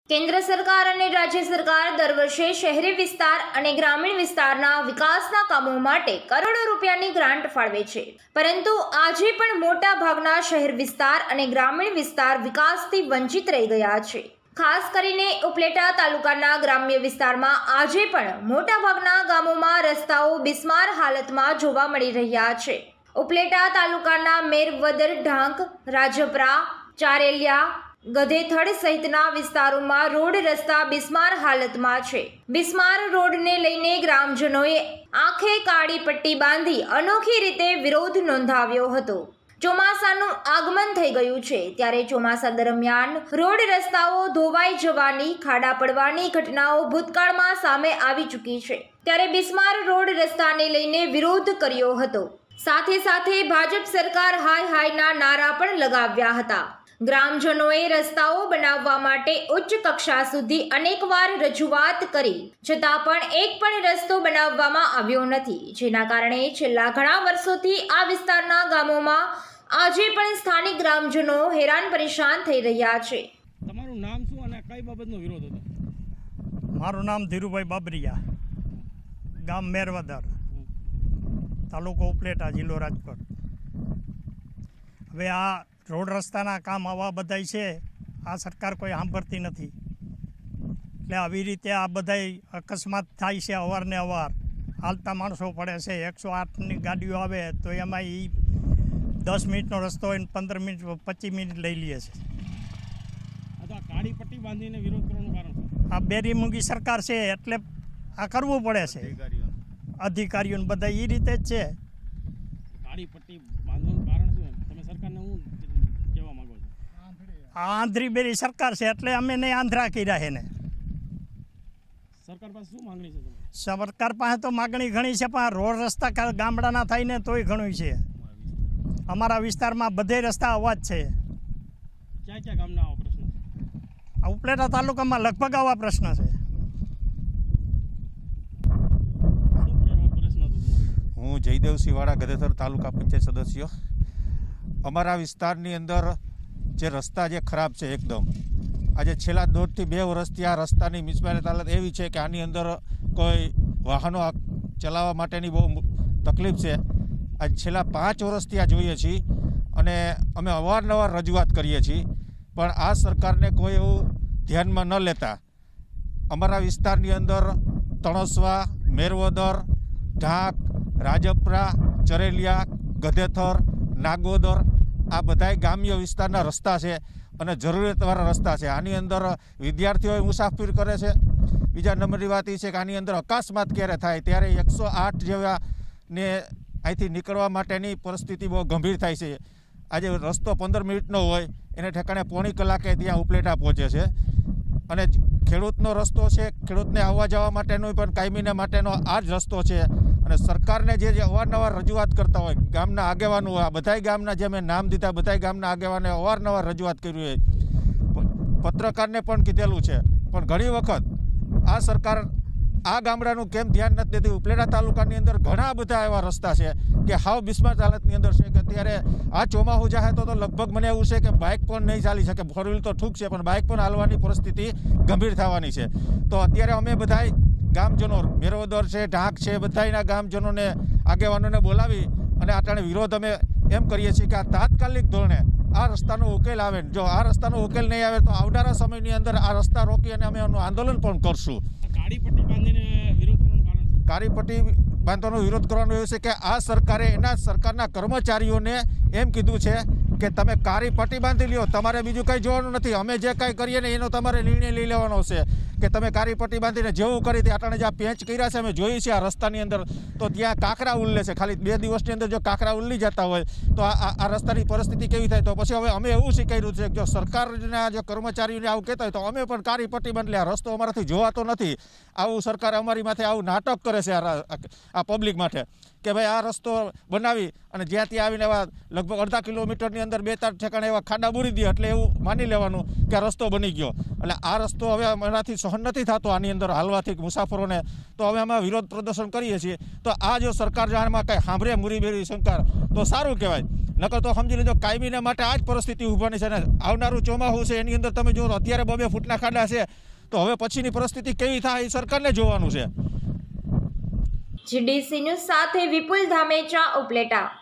केंद्र सरकार અને રાજ્ય સરકાર દર વર્ષે શહેરી વિસ્તાર અને ગ્રામીણ વિસ્તારના વિકાસના કામો માટે કરોડો રૂપિયાની ગ્રાન્ટ ફાળવે છે, પરંતુ આજે પણ મોટા ભાગના શહેર વિસ્તાર અને ગ્રામીણ વિસ્તાર વિકાસથી વંચિત રહી ગયા છે। ખાસ કરીને ઉપલેટા તાલુકાના ગ્રામ્ય વિસ્તારમાં આજે પણ મોટા ભાગના ગામોમાં રસ્તાઓ બિસ્માર હાલતમાં જોવા મળી રહ્યા છે। ઉપલેટા તાલુકાના મેરવદર, ઢાંક, રાજપરા, ચારેલિયા, गधेथड़ सहितना विस्तारों रोड रस्ता बिस्मार हालत में छे। बिस्मार रोड ने लईने ग्रामजनोए आंखे काળી पट्टी बांधी अनोखी रीते विरोध नोंधाव्यो हतो। ચોમાસાનું આગમન થઈ ગયું છે ત્યારે ચોમાસા દરમિયાન રોડ રસ્તાઓ ધોવાઈ જવાની, ખાડા પડવાની ઘટનાઓ ભૂતકાળમાં સામે આવી ચૂકી છે, ત્યારે બિસ્માર રોડ રસ્તાને લઈને વિરોધ કર્યો હતો। સાથે સાથે ભાજપ સરકાર હાય હાયના નારા પણ લગાવ્યા હતા। ग्रामजनोए रस्ताओं बनाववा माटे उच्च कक्षा सुधी अनेकवार रजूआत करी छतां पण एक पण रस्तो बनाववामां आव्यो नथी, जेना कारणे छेल्ला घणा वर्षोथी आ विस्ताરના ગામોમાં આજે પણ સ્થાનિક ગ્રામજનો હેરાન પરેશાન થઈ રહ્યા છે। તમારું નામ શું અને કઈ બાબતનો વિરોધ હતો? મારું નામ ધીરુભાઈ બાબરિયા, ગામ મેરવદર, તાલુકો ઉપલેટા, જિલ્લો રાજકોટ। હવે આ रोड रस्ता काम आवा बधाई है, आ सरकार कोई सांभळती नहीं, એટલે આવી રીતે આ બધાય અકસ્માત થાય છે। અવારને અવાર હાલતા માણસો પડે છે। 108ની ગાડીઓ આવે તો એમાં એ 10 મિનિટનો રસ્તો હોય 15 મિનિટ 25 મિનિટ લઈ લે છે। આ કાળી પટ્ટી બાંધીને વિરોધ કરવાનું કારણ આ બેરીમૂંગી સરકાર છે એટલે આ કરવું પડે છે। અધિકારીઓને બધા એ રીતે જ છે। કાળી પટ્ટી બાંધવાનું કારણ શું? તમે સરકારને હું आंध्री बेरी सरकार से एटले अमे नहीं आंध्रा कर्या है ने। सरकार पास शुं मागणी छे? सरकार पासे तो मागणी घणी छे, पण रोड रस्ता गामडाना थाय ने तोय घणुं छे। अमारा विस्तारमां बधे रस्ता आवा ज छे। क्या गामना आवा प्रश्न? उपलेटा तालुकामां लगभग आवा प्रश्न छे। हूँ जयदेव सिवाड़ा, गधेथर तालुका पंचायत सदस्य। अमारा विस्तारनी अंदर जे रस्ता जे खराब है एकदम, आज छेल्ला 1.5 થી 2 वर्षथी आ रस्तानी मिसमेनेज हालत एवी छे के आनी अंदर कोई वाहनों चलावा माटेनी बहु तकलीफ है। आज छेल्ला 5 वर्षथी आ जोईए छीए अने अमे अवारनवार रजूआत करीए छीए, पण आ सरकारने कोई एवुं ध्यानमां न लेता अमरा विस्तारनी अंदर तणसवा, मेरवदर, ढाक, राजपरा, चरेलिया, गधेथर, नागोदर आ बधाय ग्राम्य विस्तारना रस्ता है और जरूरतवाळा रस्ता है। आनी अंदर विद्यार्थीओ मुसाफरी करे छे। बीजा नंबरनी वात ए छे के आनी अंदर अकस्मात क्यारे थाय त्यारे 108 जेवा ने અહીંથી નીકળવા માટેની પરિસ્થિતિ બહુ ગંભીર થાય છે। આજે રસ્તો 15 મિનિટનો હોય એને ઠેકાણે પોણી કલાકે ત્યાં ઉપલેટા પહોંચે છે અને ખેડૂતનો રસ્તો છે, ખેડૂતને આવવા જવા માટેનો પણ કાયમીને માટેનો આ જ રસ્તો છે। અને સરકારને જે અવારનવાર રજૂઆત કરતા હોય ગામના આગેવાનો, આ બધાય ગામના જે મેં નામ દીધા બધાય ગામના આગેવાને અવારનવાર રજૂઆત કરી હોય, પત્રકારને પણ કીધેલું છે, પણ ઘણી વખત આ સરકાર આ ગામડાનું કેમ ધ્યાન નથી દેતી। ઉપલેટા તાલુકાની અંદર ઘણા બધા એવા રસ્તા છે કે હાવ બિસ્માર હાલતની અંદર છે કે અત્યારે આ ચોમાસું જાહે તો લગભગ મને એવું છે કે બાઇક પણ નહીં ચાલી શકે। 4 વ્હીલ તો ઠૂક છે પણ બાઇક પણ હાલવાની પરિસ્થિતિ ગંભીર થવાની છે। તો અત્યારે અમે બધાય ગામજનો, મેરવદર છે, ઢાંક છે, બધાયના ગામજનોને આગેવાનોને બોલાવી અને આટાણે વિરોધ અમે એમ કરીએ છીએ કે આ તાત્કાલિક ધોરણે આ રસ્તાનો ઉકેલ આવે। જો આ રસ્તાનો ઉકેલ નહીં આવે તો આવનારા સમયની અંદર આ રસ્તા રોકી અને અમે એનું આંદોલન પણ કરશું। કાળી પટ્ટી બાંધીને વિરોધ કરવાનું કારણ? કાળી પટ્ટી બાંધવાનો વિરોધ કરવાનો એવું છે કે આ સરકારે એના સરકારના કર્મચારીઓને એમ કીધું છે કે તમે કાળી પટ્ટી બાંધી લ્યો, તમારે બીજું કંઈ જોવાનું નથી, અમે જે કંઈ કરીએ ને એનો તમારે નિર્ણય લઈ લેવાનો છે કે તમે કાળી પટ્ટી બાંધીને જેવું કરી તે આટાણે જે આ પેચ કર્યા છે અમે જોઈએ છીએ આ રસ્તાની અંદર, તો ત્યાં કાંકરા ઉલ્લે છે। ખાલી 2 દિવસની અંદર જો કાંકરા ઉલ્લી જતા હોય તો આ રસ્તાની પરિસ્થિતિ કેવી થાય? તો પછી હવે અમે એવું શીખાયું છે કે જો સરકારના જે કર્મચારીઓને આવું કહેતા હોય તો અમે પણ કાળી પટ્ટી બાંધી લે, આ રસ્તો અમારાથી જોવાતો નથી। આવું સરકાર અમારી માથે આવું નાટક કરે છે આ પબ્લિક માટે કે ભાઈ આ રસ્તો બનાવી અને જ્યાં ત્યાં આવીને એવા લગભગ 1/2 કિલોમીટરની અંદર 2-4 ઠેકાણે એવા ખાડા બૂરી દે એટલે એવું માની લેવાનું કે આ રસ્તો બની ગયો। એટલે આ રસ્તો હવે અમારાથી સહન નથી થતો આની અંદર હાલવાથી મુસાફરોને, તો હવે અમે વિરોધ પ્રદર્શન કરીએ છીએ। તો આ જો સરકાર જાણમાં કંઈ સાંભળે મુરીબેરી સરકાર તો સારું કહેવાય, નકર તો સમજી લેજો કાયમીને માટે આ જ પરિસ્થિતિ ઊભાની છે. ને આવનારું ચોમાસું છે એની અંદર તમે જો અત્યારે 2 ફૂટના ખાડા છે તો હવે પછીની પરિસ્થિતિ કેવી થાય એ સરકારને જોવાનું છે. GDC ન્યૂઝ સાથે વિપુલ ધામેચા, ઉપલેટા.